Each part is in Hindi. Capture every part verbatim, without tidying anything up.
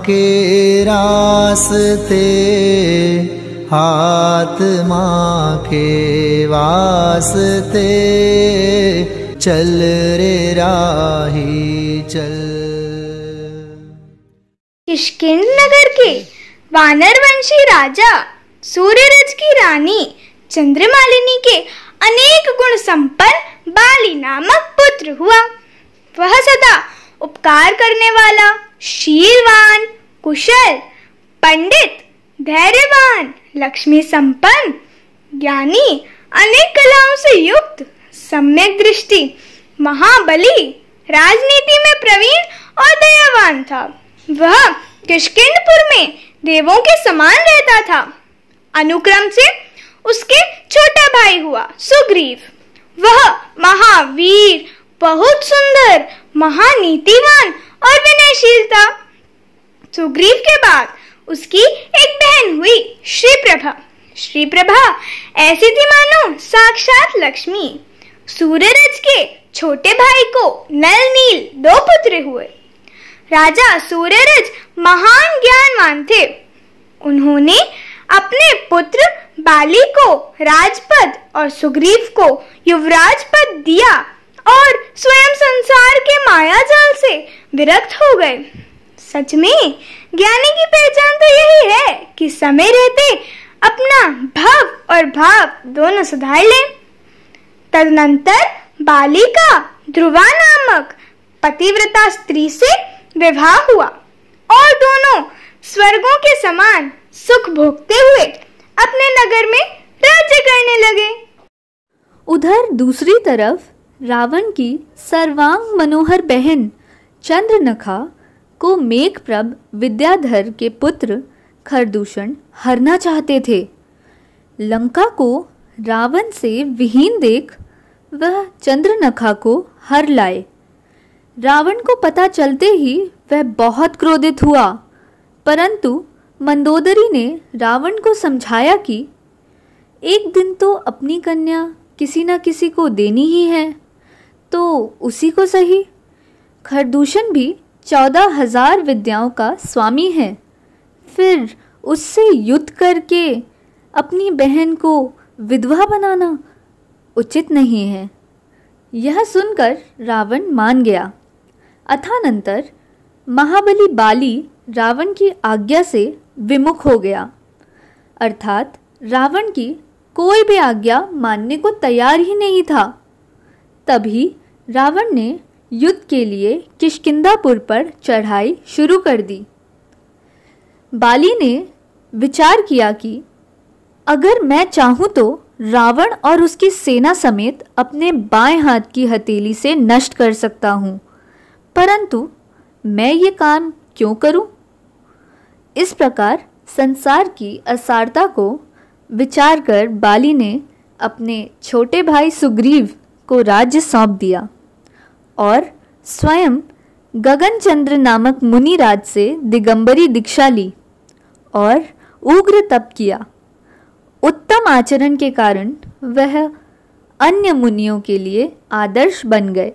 के रास्ते आत्मा के वास्ते चल रे राही चल। किष्किंध नगर के वानरवंशी राजा सूर्यरज की रानी चंद्रमालिनी के अनेक गुण संपन्न बाली नामक पुत्र हुआ। वह सदा उपकार करने वाला, शीलवान, कुशल, पंडित, धैर्यवान, लक्ष्मी संपन्न, ज्ञानी, अनेक कलाओं से युक्त, सम्यक दृष्टि, महाबली, राजनीति में प्रवीण और दयावान था। वह किष्किंधपुर में देवों के समान रहता था। अनुक्रम से उसके छोटा भाई हुआ सुग्रीव। वह महावीर, बहुत सुंदर, महानीतिवान और विनयशील था। सुग्रीव के बाद उसकी एक बहन हुई श्रीप्रभा। श्रीप्रभा ऐसी थी मानो साक्षात लक्ष्मी। सूर्यरज के छोटे भाई को नल नील दो पुत्र हुए। राजा सूर्यरज महान ज्ञानवान थे। उन्होंने अपने पुत्र बाली को राजपद और सुग्रीव को युवराज पद दिया और स्वयं संसार के माया जाल से विरक्त हो गए। सच में ज्ञानी की पहचान तो यही है कि समय रहते अपना भव और भाव दोनों सुधार ले। तदनंतर बाली का ध्रुवा नामक पतिव्रता स्त्री से विवाह हुआ और दोनों स्वर्गों के समान सुख भोगते हुए अपने नगर में राज्य करने लगे। उधर दूसरी तरफ रावण की सर्वांग मनोहर बहन चंद्रनखा को मेघप्रभ विद्याधर के पुत्र खरदूषण हरना चाहते थे। लंका को रावण से विहीन देख वह चंद्रनखा को हर लाए। रावण को पता चलते ही वह बहुत क्रोधित हुआ, परंतु मंदोदरी ने रावण को समझाया कि एक दिन तो अपनी कन्या किसी न किसी को देनी ही है, तो उसी को सही। खरदूषण भी चौदह हजार विद्याओं का स्वामी है, फिर उससे युद्ध करके अपनी बहन को विधवा बनाना उचित नहीं है। यह सुनकर रावण मान गया। अथानंतर महाबली बाली रावण की आज्ञा से विमुख हो गया, अर्थात रावण की कोई भी आज्ञा मानने को तैयार ही नहीं था। तभी रावण ने युद्ध के लिए किष्किंधापुर पर चढ़ाई शुरू कर दी। बाली ने विचार किया कि अगर मैं चाहूँ तो रावण और उसकी सेना समेत अपने बाएं हाथ की हथेली से नष्ट कर सकता हूँ, परंतु मैं ये काम क्यों करूं? इस प्रकार संसार की असारता को विचार कर बाली ने अपने छोटे भाई सुग्रीव को राज्य सौंप दिया और स्वयं गगनचंद्र नामक मुनिराज से दिगंबरी दीक्षा ली और उग्र तप किया। उत्तम आचरण के कारण वह अन्य मुनियों के लिए आदर्श बन गए।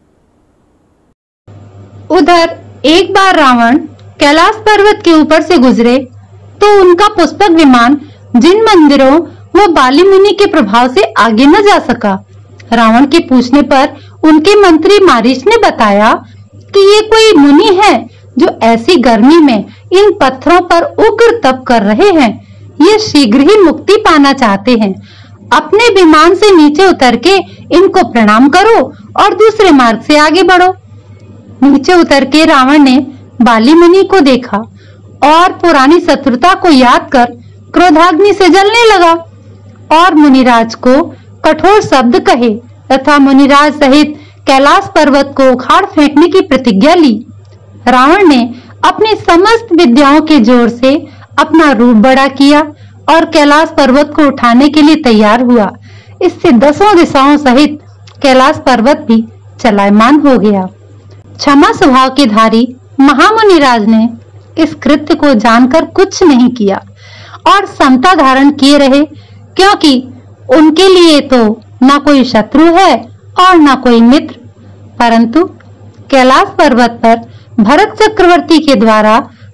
उधर एक बार रावण कैलाश पर्वत के ऊपर से गुजरे तो उनका पुष्पक विमान जिन मंदिरों व बाली मुनि के प्रभाव से आगे न जा सका। रावण के पूछने पर उनके मंत्री मारीच ने बताया कि ये कोई मुनि है जो ऐसी गर्मी में इन पत्थरों पर उग्र तप कर रहे हैं। ये शीघ्र ही मुक्ति पाना चाहते हैं। अपने विमान से नीचे उतर के इनको प्रणाम करो और दूसरे मार्ग से आगे बढ़ो। नीचे उतर के रावण ने बाली मुनि को देखा और पुरानी शत्रुता को याद कर क्रोधाग्नि से जलने लगा और मुनिराज को कठोर शब्द कहे तथा मुनिराज सहित कैलाश पर्वत को उखाड़ फेंकने की प्रतिज्ञा ली। रावण ने अपनी समस्त विद्याओं के जोर से अपना रूप बड़ा किया और कैलाश पर्वत को उठाने के लिए तैयार हुआ। इससे दसों दिशाओं सहित कैलाश पर्वत भी चलायमान हो गया। क्षमा स्वभाव के धारी महामुनिराज ने इस कृत्य को जानकर कुछ नहीं किया और समता धारण किए रहे, क्योंकि उनके लिए तो ना कोई शत्रु है और ना कोई मित्र। परंतु कैलाश पर्वत पर भरत चक्रवर्ती के द्वारा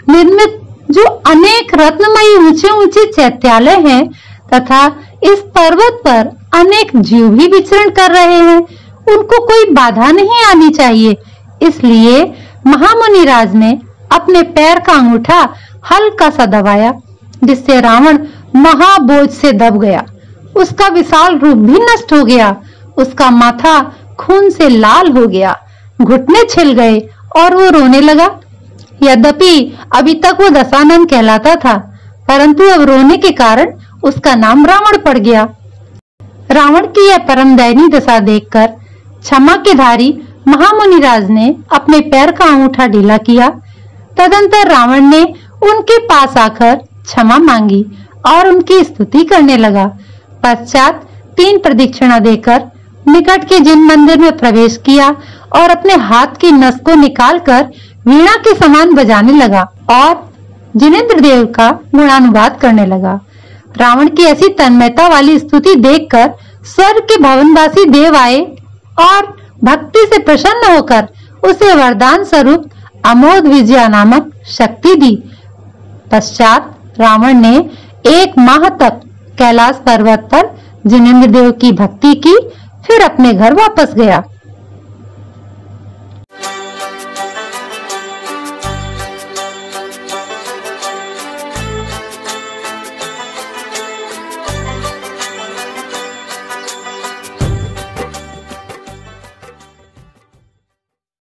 निर्मित जो अनेक रत्नमयी ऊंचे ऊंचे चैत्यालय हैं तथा इस पर्वत पर अनेक जीव भी विचरण कर रहे हैं, उनको कोई बाधा नहीं आनी चाहिए। इसलिए महामुनि राज ने अपने पैर का अंगूठा हल्का सा दबाया, जिससे रावण महाबोझ से दब गया। उसका विशाल रूप भी नष्ट हो गया, उसका माथा खून से लाल हो गया, घुटने छिल गए और वो रोने लगा। यद्यपि अभी तक वो दशानन कहलाता था, परंतु अब रोने के कारण उसका नाम रावण पड़ गया। रावण की यह परम दयनीय दशा देखकर क्षमा के धारी महामुनि राज ने अपने पैर का अंगूठा ढीला किया। तदंतर रावण ने उनके पास आकर क्षमा मांगी और उनकी स्तुति करने लगा। पश्चात तीन प्रदक्षिणा देकर निकट के जिन मंदिर में प्रवेश किया और अपने हाथ की नस को निकालकर वीणा के समान बजाने लगा और जिनेंद्र देव का गुणानुवाद करने लगा। रावण की ऐसी तन्मयता वाली स्तुति देखकर स्वर्ग के भवनवासी देव आए और भक्ति से प्रसन्न होकर उसे वरदान स्वरूप अमोघ विजया नामक शक्ति दी। पश्चात रावण ने एक माह तक कैलाश पर्वत पर जिनेंद्र देव की भक्ति की, फिर अपने घर वापस गया।